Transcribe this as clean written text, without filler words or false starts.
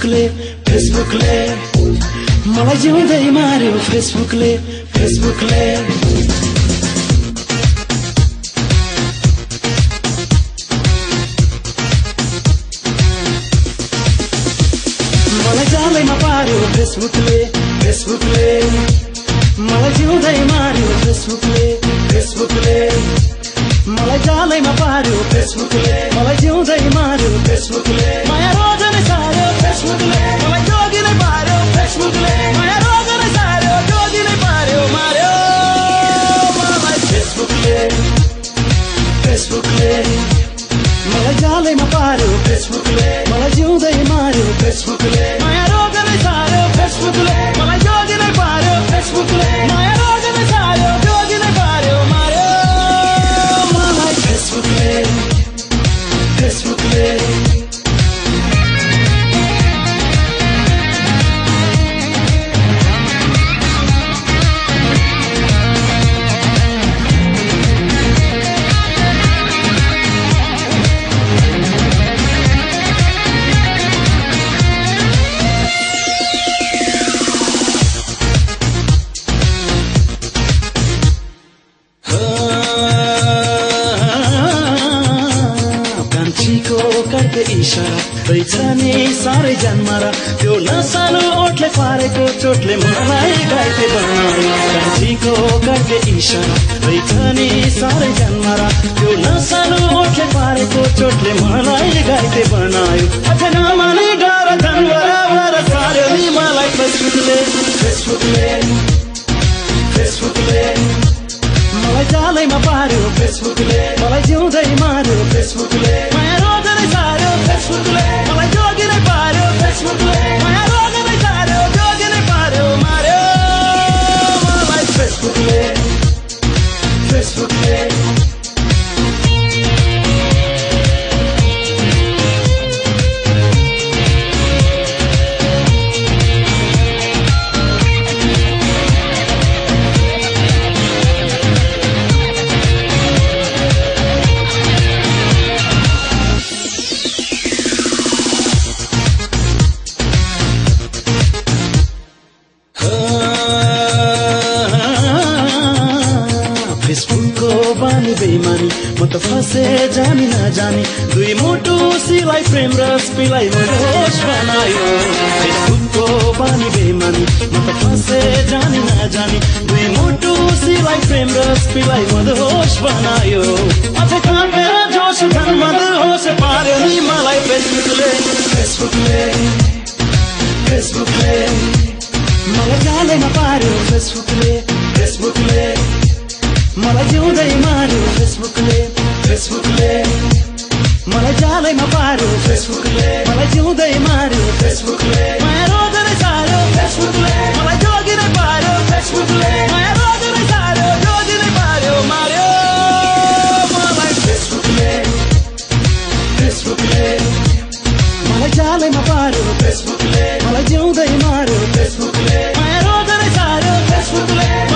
फेसबुकले मलाई जिउँदै मार्यो फेसबुकले मलाई जालैमा पार्यो फेसबुकले मलाई जिउँदै मार्यो फेसबुकले मलाई जालैमा पार्यो फेसबुकले मलाई जिउँदै मार्यो फेसबुकले माया रोजले सार्यो फेसबुकले मलाई जोगिनै पार्यो फेसबुकले माया रोजले सार्यो जोगिनै पार्यो मार्यो मलाई फेसबुकले मलाई जालैमा पार्यो फेसबुकले मलाई जिउँदै मार्यो फेसबुकले माया रोजले सार्यो फेसबुकले मलाई जोगिनै पार्यो फेसबुकले माया रोजले सार्यो जोगिनै पार्यो मार्यो फेसबुकले करके इशारा रहेछ नि साह्रै जन्मारा त्यो नसानो ओठले पारेको चोटले मलाई घाइते बनायो कान्छीको करके इशारा रहेछ नि साह्रै जन्मारा त्यो नसानो ओठले पारेको चोटले मलाई घाइते बनायो अझ नमाने डर जनवरा सार्यो नि मलाई फेसबुकले मलाई जालैमा पार्यो फेसबुकले मलाई जिउँदै मार्यो फेसबुकले माया रोजले सार्यो फेसबुकले मलाई जोगिनै पार्यो फेसबुकले माया रोजले सार्यो जोगिनै पार्यो मार्यो मलाई फेसबुकले फेसबुकको बानी बेइमानी म त फसे जानी नजानी दुई मुटु सिलाई प्रेम रस पिलाई मदहोस बनायो फेसबुकको बानी बेइमानी म त फसे जानी नजानी दुई मुटु सिलाई प्रेम रस पिलाई मदहोस बनायो अझ कापेर जोस झन् मदहोस पार्यो नि मलाई फेसबुकले मलाई जालैमा पार्यो फेसबुकले मलाई जिउँदै मार्यो फेसबुकले मलाई जालैमा पार्यो फेसबुकले मलाई जिउँदै मार्यो फेसबुकले माया रोजले सार्यो फेसबुकले मलाई जोगिनै पार्यो फेसबुकले माया रोजले सार्यो जोगिनै पार्यो मार्यो मलाई फेसबुकले मलाई जालैमा पार्यो फेसबुकले मलाई जिउँदै मार्यो फेसबुकले माया रोजले सार्यो फेसबुकले